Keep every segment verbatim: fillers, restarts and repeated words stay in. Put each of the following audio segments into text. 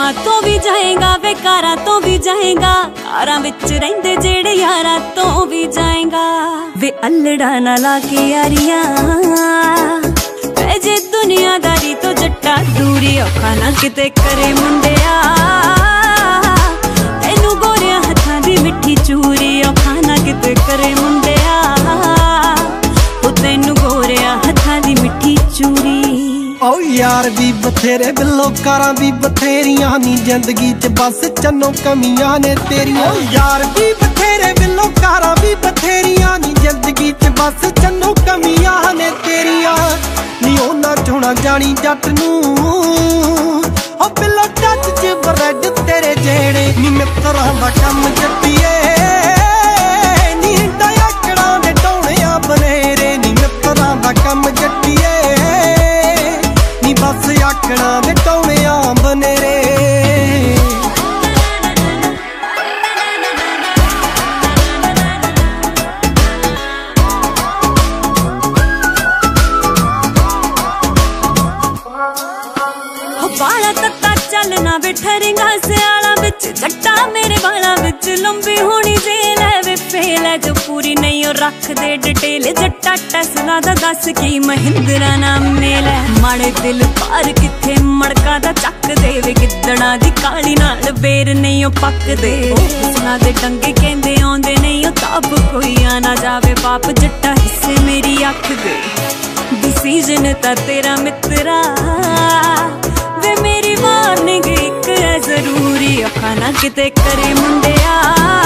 प्रेमा तो भी जाएगा वे कारा तो भी जाएगा कारा विच रहिंदे जेड़े यारा तो भी जाएगा वे अल्लड़ा ना ला के यारियां जे दुनियादारी तो जट्टा दूरी औखा ना किते करे मुंडिया तेनू गोरिया हत्थां दी मिठी चूरी औखा ना किते करे मुंडिया ओ तेनू गोरिया हत्थां दी मिठी चूरी ओ यार भी बथेरे बिल्लो कारां भी बथेरियां नी जिंदगी च बस चन्नो कमियां ने तेरियां ओ यार भी बथेरे बिल्लो कारां भी बथेरियां नी जिंदगी च बस चन्नो कमियां ने तेरियां नी ओना चोना जानी जट नू ओ बिल्लो टच च ब्रेड तेरे जेड़े नी मित्तरां दा कम जट्टीए नी डायकड़ां दे टोणियां बनेरे नी मित्तरां दा कम जट्टीए नी बस आकड़ां दे टोणियां बनेरे बाला तत्ता चलना बिठरेगा सियाला बिच जट्टा मेरे बाला बिच लंबी होनी जेल है वे फेल है जो पूरी नहीं और रख दे डिटेल जट्टा टेस्ला दा दस की महिंद्रा नाम मेल है माड़े दिल पार किथे मड़का दा चक दे वे गिद्दड़ा दी काली नाल बेर नहीं ओ पक दे हुस्ना दे डंगे कहंदे आउंदे नहीं ओ ताप कोई आ ना जावे पाप जट्टा हिस्से मेरी अख दे डिसीजन ता तेरा मित्रा वे मेरी वार्निंग एक है जरूरी औखा ना किते करे मुंडिया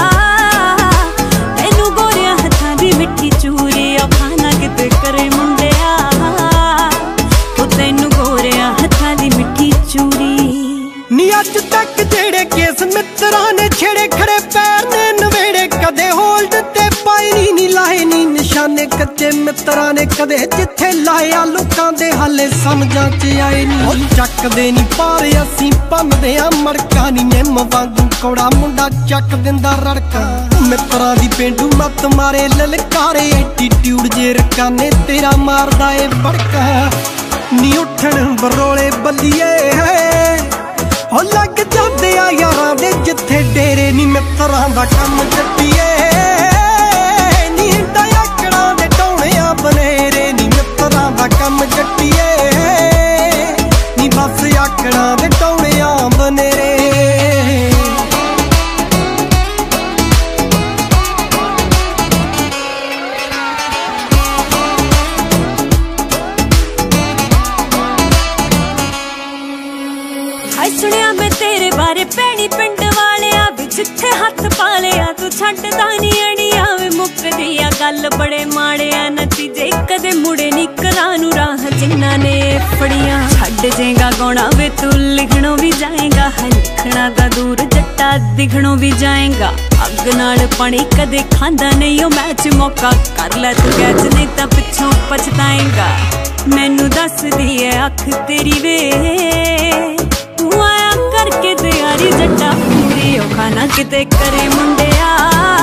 तेनू गोरिया हत्थां दी मिठी चूरी औखा ना किते करे मुंडिया ओ तेनू गोरिया हत्थां दी मिठी चूरी नी अज तक जेड़े केस मित्रा ने छेड़े खड़े पैर ने नवेड़े कदे होल्ड ते पाई नी नी लाए नी निशाने कच्चे मित्रा ने कदे जिथे लाया लोकां दे हाले समझां च आए नी ओ चकदे नी पारे असीं भंनदे आ मड़का नी निम वांगू कौड़ा मुंडा चक दिंदा रड़का मित्रा दी पेंडू मत मारे ललकारे एटीट्यूड जे रकाने तेरा मारदा ए बड़का नी उठण बरोले बल्लीए हो लग जांदे आ यारां दे जिथे डेरे नी मित्रां दा कम जट्टीए नी डायकड़ां दे टोणियां बनेरे नी मित्रां दा कम जट्टीए नी बस आकड़ां दे टोणियां बनेरे सुनिया मैं तेरे बारे पैनी पिंड वाले भी जिथे हथ पा लिया तू छड्डदा नी अड़िया वे मुकदिया गल बड़े माड़े नतीजे कदे मुड़े नी करानू राह जिन्ना ने फड़िया छड्ड जेगा गौना वे तू लिखणों भी जाएगा लिखना दा दूर जट्टा दिखणों भी जाएगा अग नाल पानी कदे खांदा नहीं ओ मैच मौका कर ले तू कैच नहीं तां पिछों पछताएगा मैनू दस दी है अख तेरी वे आया करके तैयारी जट्टा पूरी औखा ना किते करे मुंडिया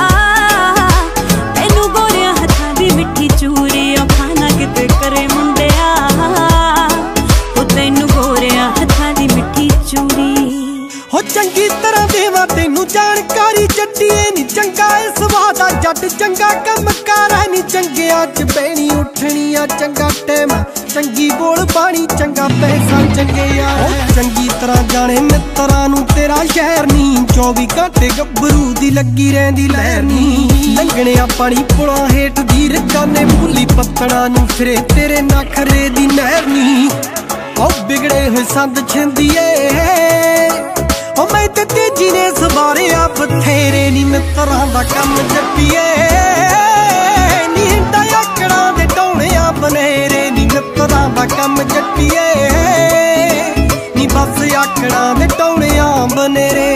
तेनू गोरिया हत्थां दी मिठी चूरी औखा ना किते करे मुंडिया ओ तेनू गोरिया हत्थां दी मिठी चूरी हो चंगी तरह देवा तेनू जानकारी जट्टीए नी चंगा इस वादा जट चंगा कम कार है नी चंगिया च बैणी उठनिया चंगा टाइम चंगी बोल पानी चंगा पैसा चंगिया चंगी तरह जाने मित्रा नू तेरा शहर नी चौबी घंटे गब्बरू दी लगी रहंदी लहर नी लंघने पानी पुला हेठ दी रकाने भुली पत्तणा नू फिरे तेरे नखरे दी नहर नी ओ बिगड़े हुए संद छिंदिए ओ मैं ते तेजी ने सवारे आ बथेरे नी मित्रा दा कम जट्टीए नी डायकड़ां दे टोणियां बनेरे नी मित्रा दा कम जट्टीए नी बस आकड़ां दे टोणियां बनेरे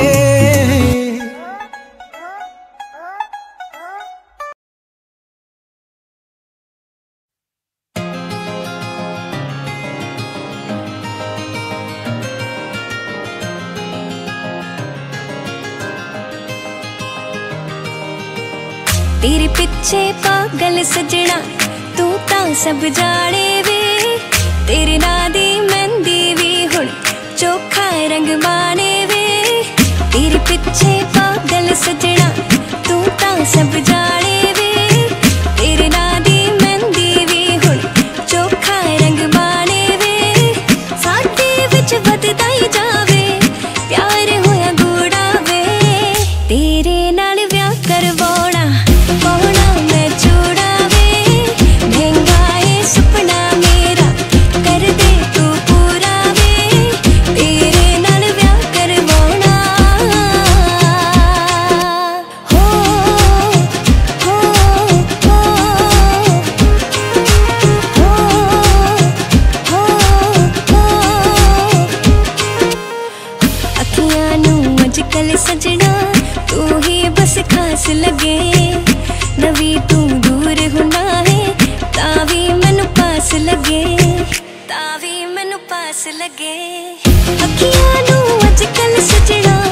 तेरे पिछे पागल सजना तू तां सब जाने वे तेरे नां दी मेहंदी भी हुण चोखा रंग माने वे सब जाने वे तेरे नां दी मेहंदी वी हुण चोखा रंग बाणे वे साडे विच वधदा ही जावे प्यार होया गूड़ा वे तेरे नाल ब्याह करवाउणा पाउणा मैं चूड़ा वे महंगा है सुपना मेरा कर दे तू पूरा वे तेरे नाल ब्याह करवाउणा हो हो हो हो हो अखियां नू अजकल सजना तू ही बस खास लगे नवी तू दूर होना है तावी मैनू पास लगे तावी मैनू पास लगे अखियां नू अजकल सजना